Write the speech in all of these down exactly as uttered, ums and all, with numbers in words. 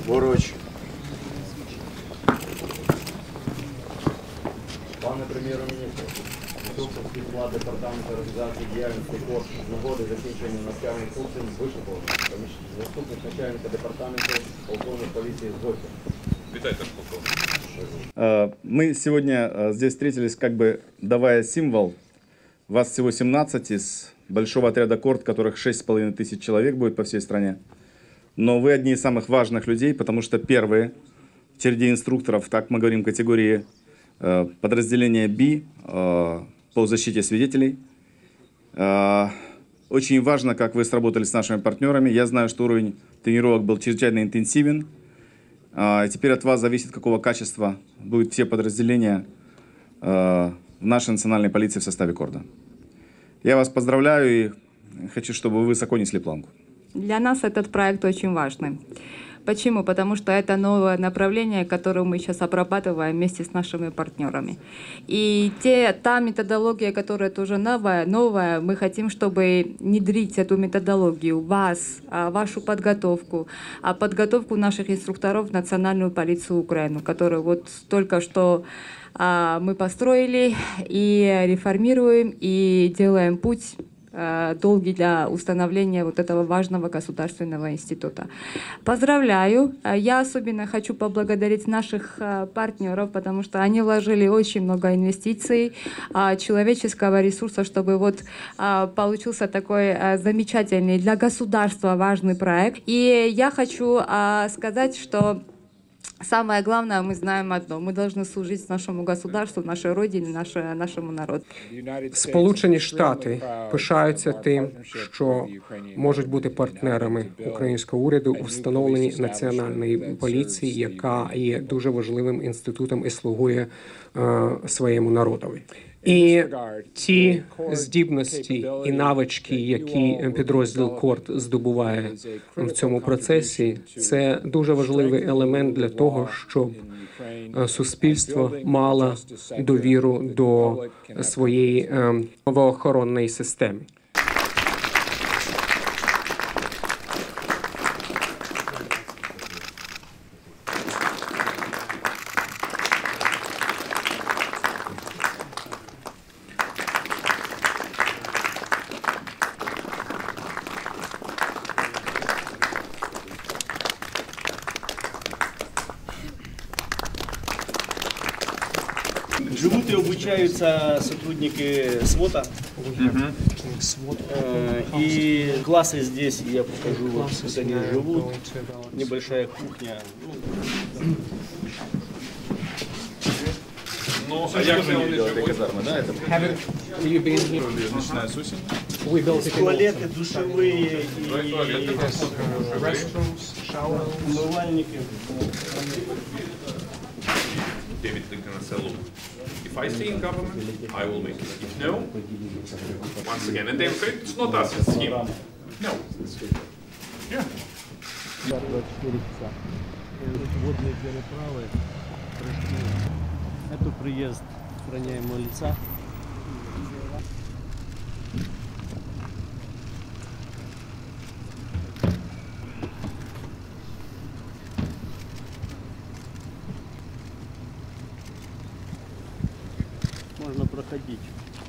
Поруч. Пане прем'єр-міністр, інструкторський склад департаменту організації діяльності КОР з нагоди закінчення навчальних курсів вишукував. Заступник начальника департаменту полковник поліції Згодя. Витайте, полковник. Мы сегодня здесь встретились, как бы давая символ. Вас всего семнадцать из большого отряда КОРД, которых шесть с половиной тысяч человек будет по всей стране. Но вы одни из самых важных людей, потому что первые в череде инструкторов, так мы говорим, категории э, подразделения Би э, по защите свидетелей. Э, очень важно, как вы сработали с нашими партнерами. Я знаю, что уровень тренировок был чрезвычайно интенсивен. Э, и теперь от вас зависит, какого качества будут все подразделения э, в нашей национальной полиции в составе КОРДа. Я вас поздравляю и хочу, чтобы вы высоко несли планку. Для нас этот проект очень важный. Почему? Потому что это новое направление, которое мы сейчас обрабатываем вместе с нашими партнерами. И те, та методология, которая тоже новая, новая, мы хотим, чтобы внедрить эту методологию, вас, вашу подготовку, а подготовку наших инструкторов в Национальную полицию Украины, которую вот только что мы построили и реформируем, и делаем путь долгий для установления вот этого важного государственного института. Поздравляю! Я особенно хочу поблагодарить наших партнеров, потому что они вложили очень много инвестиций, человеческого ресурса, чтобы вот получился такой замечательный для государства важный проект. И я хочу сказать, что самое главное, мы знаем одно. Мы должны служить нашему государству, нашей родине, наше, нашому народу. Сполучені Штати пишаються тим, що можуть бути партнерами українського уряду у встановленні національної поліції, яка є дуже важливим інститутом і слугує е, своєму народові. І ті здібності і навички, які підрозділ КОРД здобуває в цьому процесі, це дуже важливий елемент для того, щоб суспільство мало довіру до своєї правоохоронної системи. Живут и обучаются сотрудники СВОТа. Uh-huh. И классы здесь, я покажу, вот, как они живут. Небольшая кухня. Ну, а як вони живуть? Казарми, да? Это начиная с осени. Туалеты, душевые и умывальники. David Lincoln said, look, if I stay in government, I will make it. If no, once again, and they're afraid it's not us, it's him. No. Yeah. Водные переправы. Это приезд охраняемого лица. Можно проходить.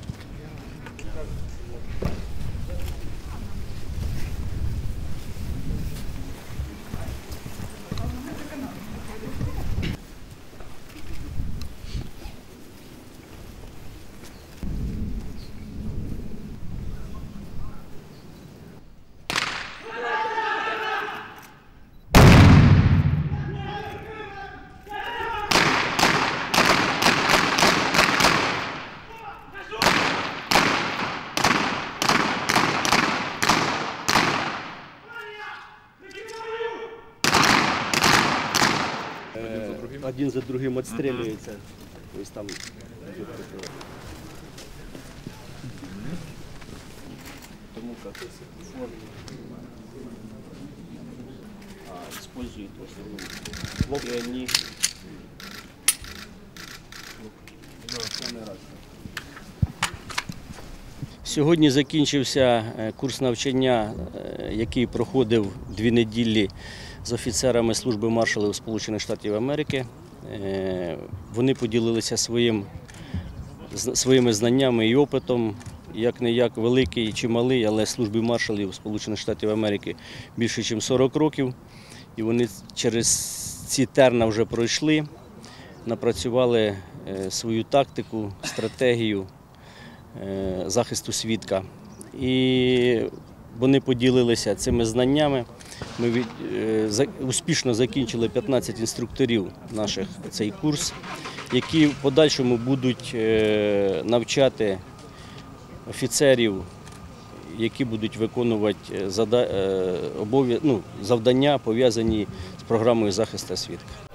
Один за другим отстреливается. То есть там тому как используют в основном. И они самый раз. Сьогодні закінчився курс навчання, який проходив дві неділі з офіцерами служби маршалів Сполучених Штатів Америки. Вони поділилися своїм, своїми знаннями і опитом, як не як великий чи малий, але службі маршалів Сполучених Штатів Америки більше, ніж сорок років. І вони через ці терна вже пройшли, напрацювали свою тактику, стратегію захисту свідка. І вони поділилися цими знаннями. Ми успішно закінчили п'ятнадцять інструкторів наших цей курс, які в подальшому будуть навчати офіцерів, які будуть виконувати завдання, пов'язані з програмою захисту свідка.